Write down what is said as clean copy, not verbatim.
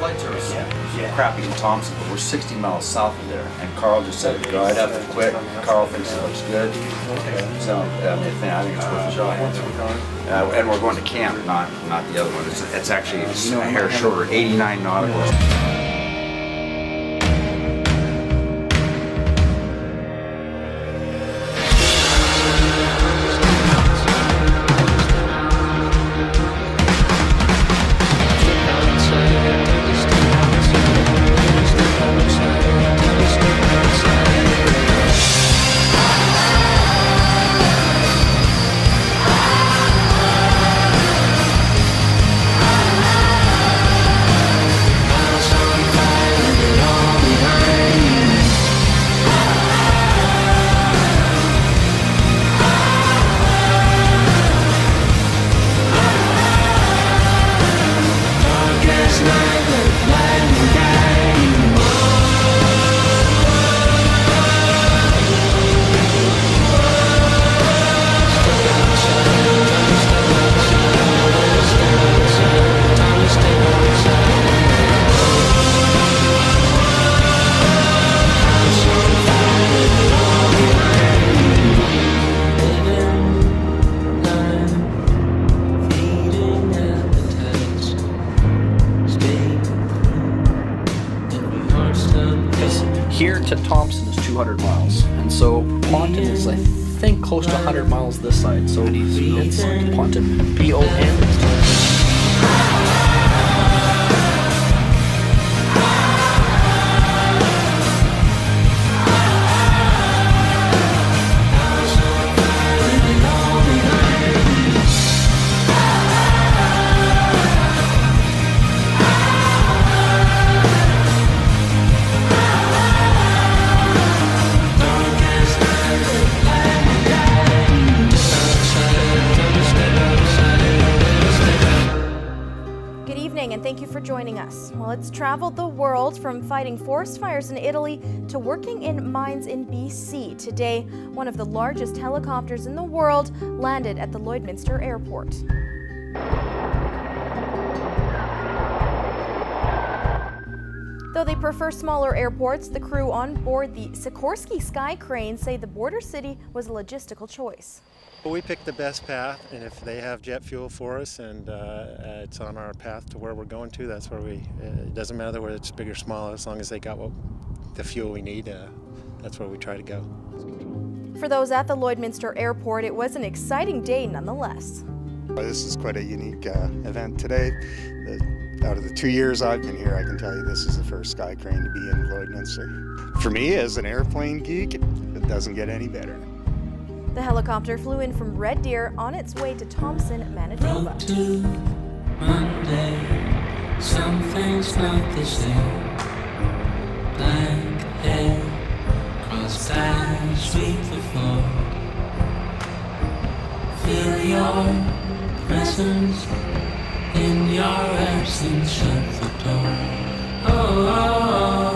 flights are crappy in Thompson, but we're 60 miles south of there. And Carl just said, go right up and quick. Carl thinks it looks good. So, I think it's worth a shot. And we're going to camp, not the other one. It's actually a hair shorter, 89 nauticals. Here to Thompson is 200 miles, and so Ponton is, I think, close to 100 miles this side, so it's Ponton, P-O-N. And thank you for joining us. Well, it's traveled the world from fighting forest fires in Italy to working in mines in BC. Today, one of the largest helicopters in the world landed at the Lloydminster airport. Though they prefer smaller airports, the crew on board the Sikorsky Sky Crane say the border city was a logistical choice. We picked the best path, and if they have jet fuel for us and it's on our path to where we're going to, that's where it doesn't matter whether it's big or small, as long as they got the fuel we need, that's where we try to go. For those at the Lloydminster airport, it was an exciting day nonetheless. This is quite a unique event today. Out of the 2 years I've been here, I can tell you this is the first sky crane to be in Lloydminster. For me, as an airplane geek, it doesn't get any better. The helicopter flew in from Red Deer on its way to Thompson, Manitoba. Road to Monday, something's not the same. Blank head, cross eyes, sweep the floor. Feel your presence in your absence, shut the door. Oh, oh, oh.